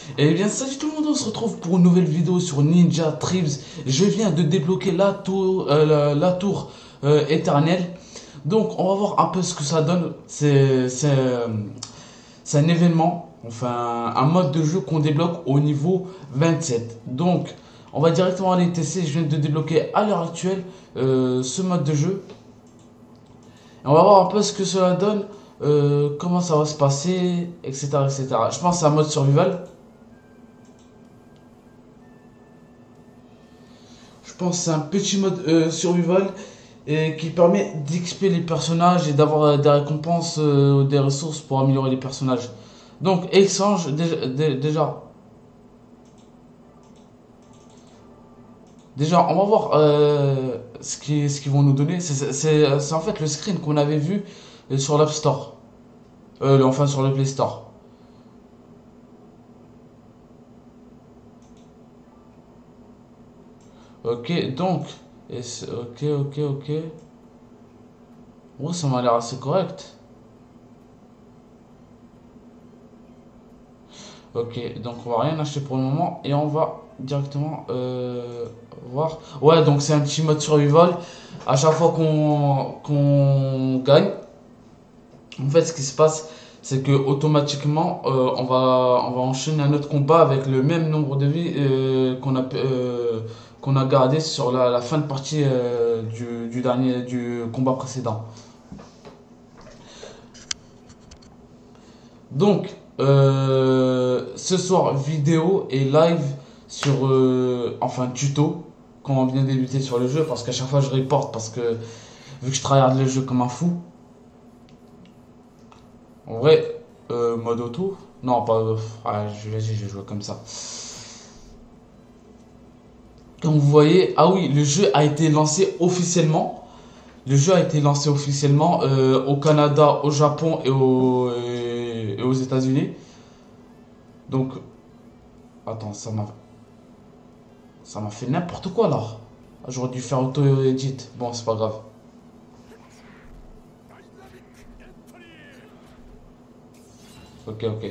Eh bien, salut tout le monde, on se retrouve pour une nouvelle vidéo sur Ninja Tribes. Je viens de débloquer la tour éternelle. Donc, on va voir un peu ce que ça donne. C'est un événement, enfin un mode de jeu qu'on débloque au niveau 27. Donc, on va directement aller tester. Je viens de débloquer à l'heure actuelle ce mode de jeu. Et on va voir un peu ce que cela donne, comment ça va se passer, etc., etc. Je pense que c'est un mode survival. Je pense que c'est un petit mode survival qui permet d'XP les personnages et d'avoir des récompenses, des ressources pour améliorer les personnages. Donc, échange, déjà, on va voir ce qu'ils vont nous donner. C'est en fait le screen qu'on avait vu sur l'App Store. Enfin, sur le Play Store. Ok, donc. Ok, ok, ok. Ouais, ça m'a l'air assez correct. Ok, donc on va rien acheter pour le moment et on va directement voir. Ouais, donc c'est un petit mode survival. À chaque fois qu'on gagne, en fait, ce qui se passe, c'est que automatiquement, on va enchaîner un autre combat avec le même nombre de vies qu'on a gardé sur la fin de partie du combat précédent. Donc, ce soir, vidéo et live sur, enfin, tuto, quand on vient débuter sur le jeu, parce qu'à chaque fois je reporte, parce que vu que je tryhard le jeu comme un fou, en vrai, mode auto, non, pas, vas-y, je vais jouer comme ça. Comme vous voyez, ah oui, le jeu a été lancé officiellement. Le jeu a été lancé officiellement au Canada, au Japon et aux États-Unis. Donc, attends, ça m'a fait n'importe quoi là. J'aurais dû faire auto-edit. Bon, c'est pas grave. Ok, ok.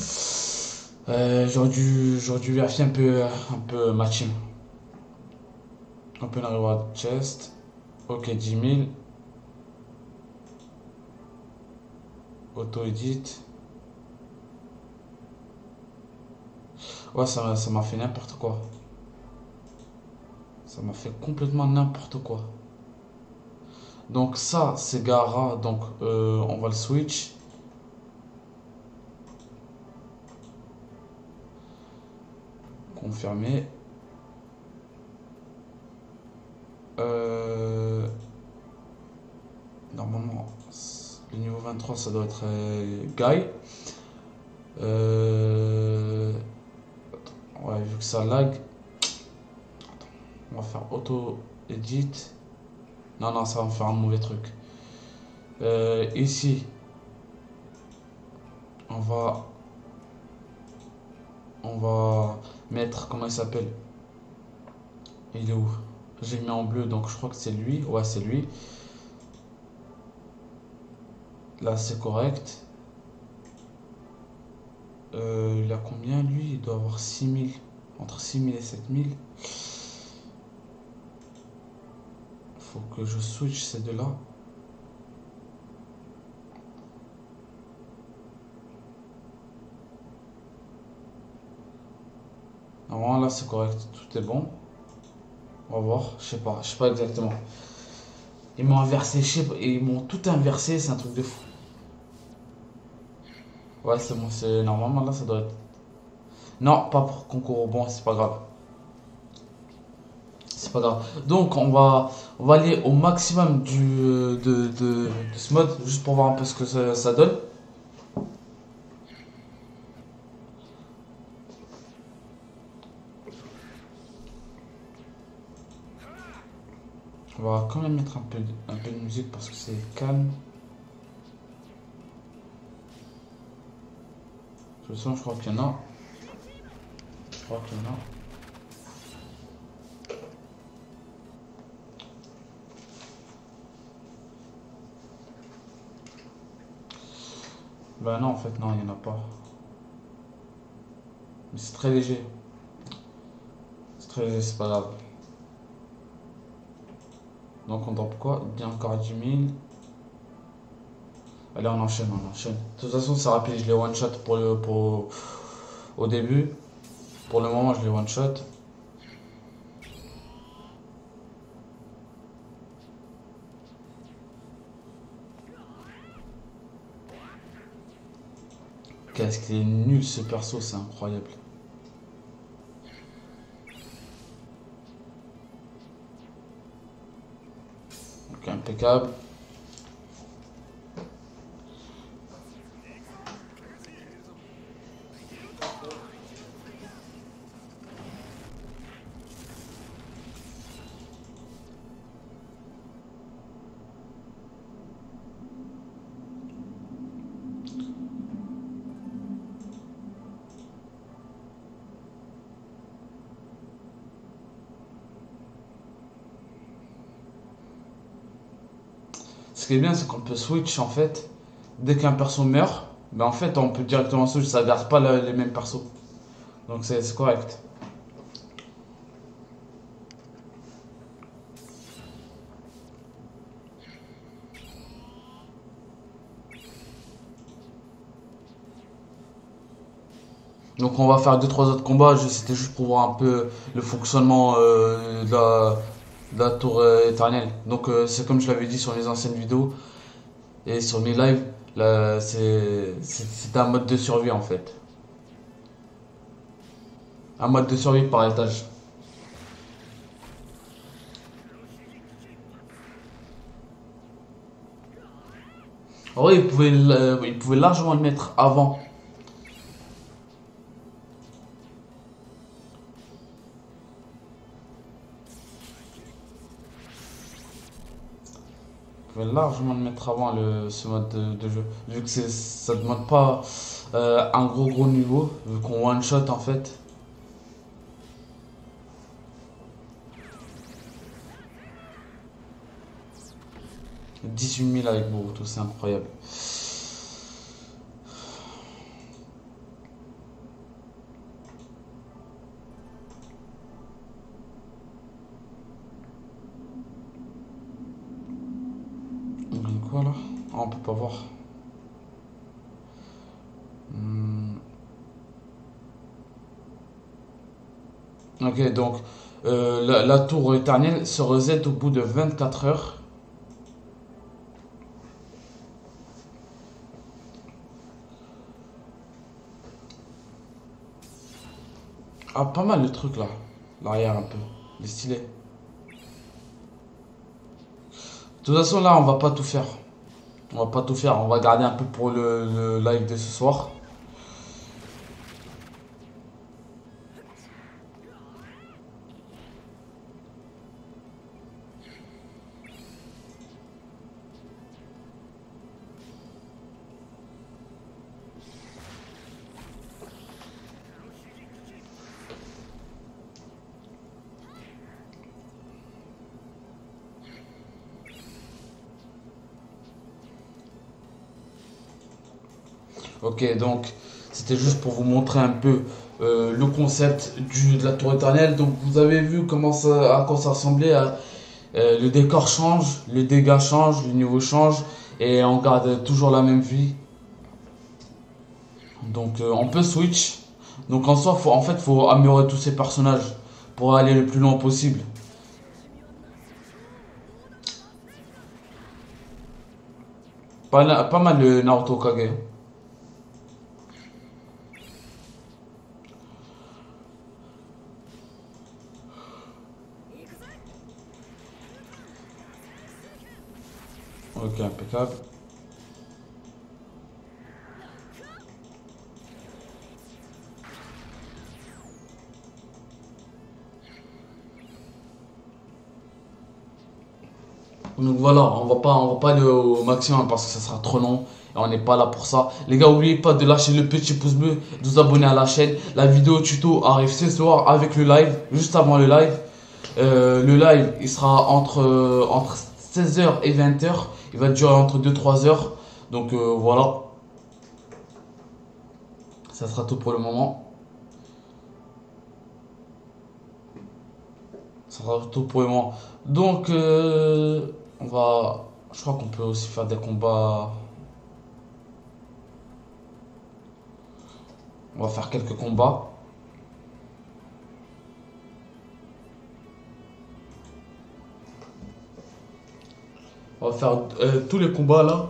J'aurais dû vérifier un peu ma team. Open reward chest. Ok, 10 000. Auto-edit. Ouais, ça m'a fait n'importe quoi. Ça m'a fait complètement n'importe quoi. Donc ça, c'est Gara. Donc on va le switch. Confirmer. Euh, Normalement, le niveau 23, ça doit être Guy. Euh, ouais, vu que ça lag, on va faire auto-edit. Non, non, ça va me faire un mauvais truc. Ici, on va, on va mettre, comment il s'appelle? Il est où? J'ai mis en bleu, donc je crois que c'est lui. Ouais, c'est lui. Là, c'est correct. Il a combien lui? Il doit avoir 6 000. Entre 6 000 et 7 000. Faut que je switch ces deux-là. Normalement, là, c'est correct. Tout est bon. On va voir. Je sais pas exactement. Ils m'ont inversé, je sais pas, ils m'ont tout inversé, c'est un truc de fou. Ouais, c'est bon, c'est normalement là, ça doit être. Non, pas pour concours. Bon, c'est pas grave. C'est pas grave. Donc, on va aller au maximum de ce mode, juste pour voir un peu ce que ça donne. On va quand même mettre un peu de musique parce que c'est calme. Je sens, je crois qu'il y en a. Je crois qu'il y en a. Ben non, en fait, non, il n'y en a pas. Mais c'est très léger. C'est très léger, c'est pas grave. Donc on drop quoi? Bien encore 10 000. Allez, on enchaîne, on enchaîne. De toute façon, c'est rapide, je les one shot au début. Pour le moment, je les one shot. Qu'est-ce qu'il est nul ce perso, c'est incroyable. Ok, impeccable. Ce qui est bien, c'est qu'on peut switch en fait. Dès qu'un perso meurt, ben en fait, on peut directement switch, ça garde pas les mêmes persos. Donc c'est correct. Donc on va faire deux trois autres combats. C'était juste pour voir un peu le fonctionnement de la tour éternelle. Donc c'est comme je l'avais dit sur les anciennes vidéos et sur mes lives. Là, c'est un mode de survie en fait. Un mode de survie par étage. En vrai, il pouvait largement le mettre avant. Il pouvait largement le mettre avant ce mode de jeu. Vu que ça demande pas un gros niveau. Vu qu'on one shot en fait. 18 000 avec Boruto, c'est incroyable. On gagne quoi là? Ah, on peut pas voir. Hmm. Ok, donc la tour éternelle se reset au bout de 24 heures. Ah, pas mal le truc là. L'arrière un peu. Il est stylé. De toute façon, là, on va pas tout faire. On va pas tout faire. On va garder un peu pour le live de ce soir. Ok, donc c'était juste pour vous montrer un peu le concept de la tour éternelle. Donc vous avez vu à quoi ça ressemblait. Le décor change, les dégâts changent, le niveau change et on garde toujours la même vie. Donc on peut switch. Donc en soi, en fait, faut améliorer tous ces personnages pour aller le plus loin possible. Pas mal le Naruto Kage. Ok, impeccable. Donc voilà, on va pas aller au maximum parce que ça sera trop long et on n'est pas là pour ça. Les gars, n'oubliez pas de lâcher le petit pouce bleu, de vous abonner à la chaîne. La vidéo tuto arrive ce soir avec le live, juste avant le live. Le live, il sera entre 16 h et 20 h. Il va durer entre 2-3 heures. Donc voilà, ça sera tout pour le moment. Ça sera tout pour le moment. Donc, on va. Je crois qu'on peut aussi faire des combats. On va faire quelques combats. On va faire tous les combats là.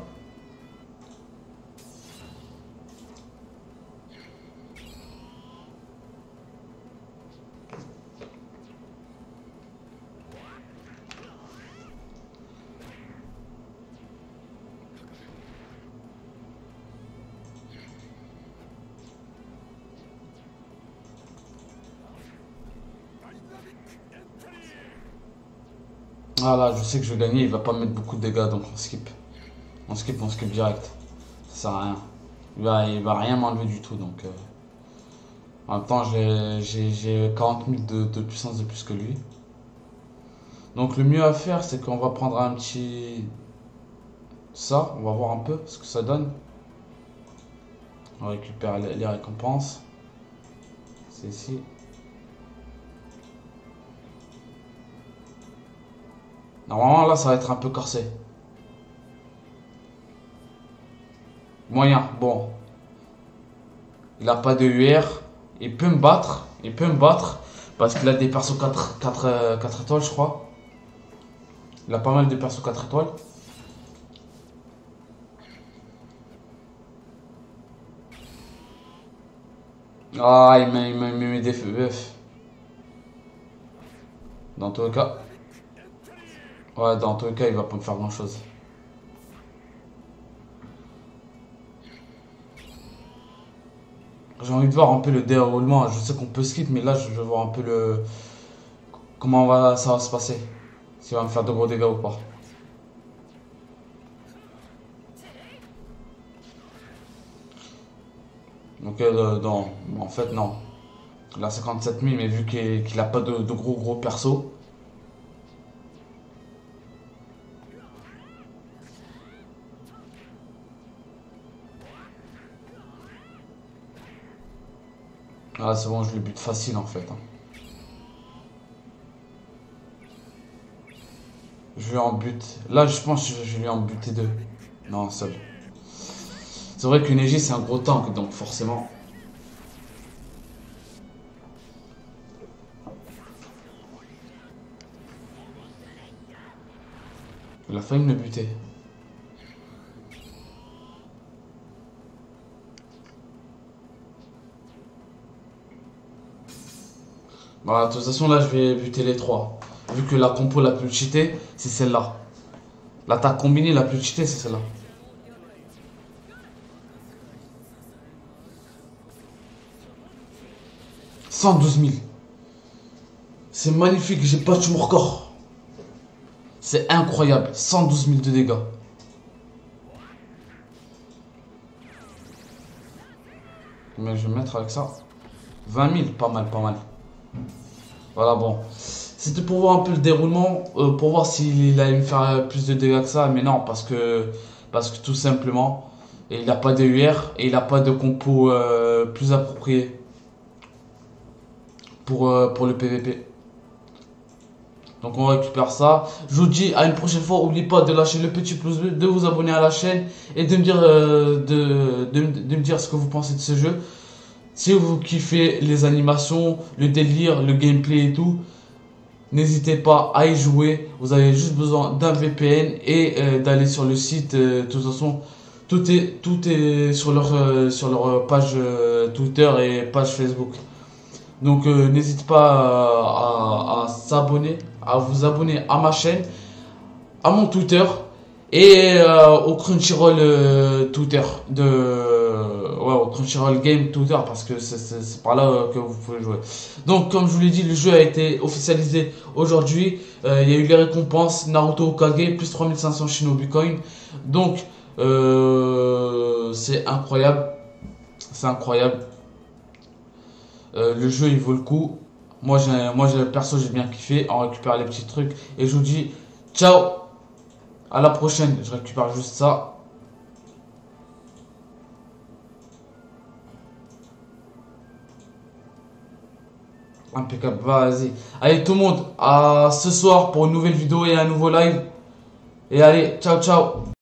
Ah là, je sais que je vais gagner, il va pas mettre beaucoup de dégâts donc on skip. On skip direct. Ça sert à rien. Il va rien m'enlever du tout donc. En même temps, j'ai 40 000 de puissance de plus que lui. Donc le mieux à faire, c'est qu'on va prendre un petit. Ça, on va voir un peu ce que ça donne. On récupère les récompenses. C'est ici. Normalement, là, ça va être un peu corsé. Moyen, bon. Il a pas de UR. Il peut me battre. Il peut me battre. Parce qu'il a des persos 4 étoiles, je crois. Il a pas mal de persos 4 étoiles. Ah, il m'a mis des FF. Dans tous les cas. Ouais, dans tous les cas, il va pas me faire grand chose. J'ai envie de voir un peu le déroulement. Je sais qu'on peut skip, mais là, je veux voir un peu le. Comment ça va se passer. S'il va me faire de gros dégâts ou pas. Donc, non. En fait, non. Il a 57 000, mais vu qu'il a pas de gros persos. Ah, c'est bon, je le bute facile en fait, hein. Je vais en but. Là, je pense que je vais en buter deux. Non, seul. C'est vrai que Neji, c'est un gros tank, donc forcément. Il a failli me le buter. Voilà, de toute façon, là, je vais buter les trois. Vu que la compo la plus cheatée, c'est celle-là. L'attaque combinée la plus cheatée, c'est celle-là. 112 000. C'est magnifique, j'ai battu mon record. C'est incroyable, 112 000 de dégâts. Mais je vais mettre avec ça 20 000, pas mal, pas mal. Voilà, bon. C'était pour voir un peu le déroulement, pour voir s'il allait me faire plus de dégâts que ça, mais non, parce que tout simplement, il n'a pas de UR et il n'a pas de compo plus approprié pour le PVP. Donc on récupère ça. Je vous dis à une prochaine fois. N'oubliez pas de lâcher le petit pouce bleu, de vous abonner à la chaîne et de me dire, de me dire ce que vous pensez de ce jeu. Si vous kiffez les animations, le délire, le gameplay et tout, n'hésitez pas à y jouer. Vous avez juste besoin d'un VPN et d'aller sur le site. De toute façon, tout est sur leur page Twitter et page Facebook. Donc n'hésitez pas à s'abonner, à vous abonner à ma chaîne, à mon Twitter et au Crunchyroll Twitter ouais, au Crunchyroll Game Twitter parce que c'est par là que vous pouvez jouer. Donc comme je vous l'ai dit, le jeu a été officialisé aujourd'hui. Il y a eu les récompenses Naruto Okage plus 3500 Shinobi Coin. Donc c'est incroyable, c'est incroyable. Le jeu il vaut le coup. Moi perso j'ai bien kiffé. On récupère les petits trucs et je vous dis ciao. À la prochaine. Je récupère juste ça. Impeccable, vas-y. Allez tout le monde, à ce soir pour une nouvelle vidéo et un nouveau live. Et allez, ciao ciao.